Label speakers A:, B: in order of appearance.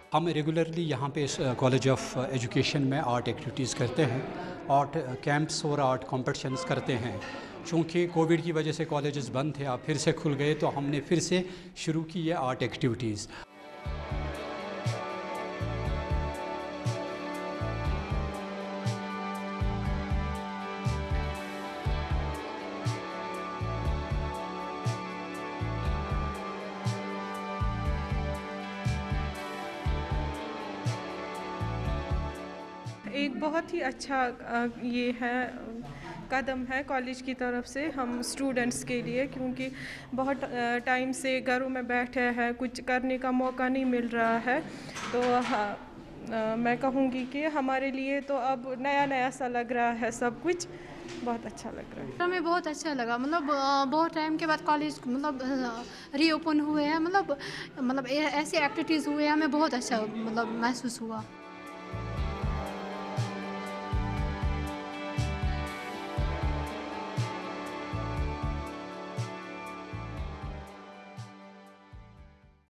A: हम रेगुलरली यहाँ पे इस कॉलेज ऑफ एजुकेशन में आर्ट एक्टिविटीज़ करते हैं। आर्ट कैंप्स और आर्ट कॉम्पिटिशन्स करते हैं। चूँकि कोविड की वजह से कॉलेजेस बंद थे, अब फिर से खुल गए, तो हमने फिर से शुरू की है आर्ट एक्टिविटीज़।
B: एक बहुत ही अच्छा ये है कदम है कॉलेज की तरफ से हम स्टूडेंट्स के लिए, क्योंकि बहुत टाइम से घरों में बैठे हैं, कुछ करने का मौका नहीं मिल रहा है। तो मैं कहूँगी कि हमारे लिए तो अब नया नया सा लग रहा है, सब कुछ बहुत अच्छा लग रहा है।
C: हमें बहुत अच्छा लगा, मतलब बहुत टाइम के बाद कॉलेज मतलब रीओपन हुए हैं, मतलब ऐसे एक्टिविटीज़ हुए हैं, हमें बहुत अच्छा मतलब महसूस हुआ।